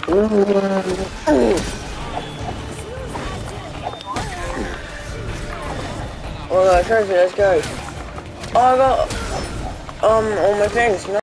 Oh, trophy, let's go. Oh, I got, all my things, no?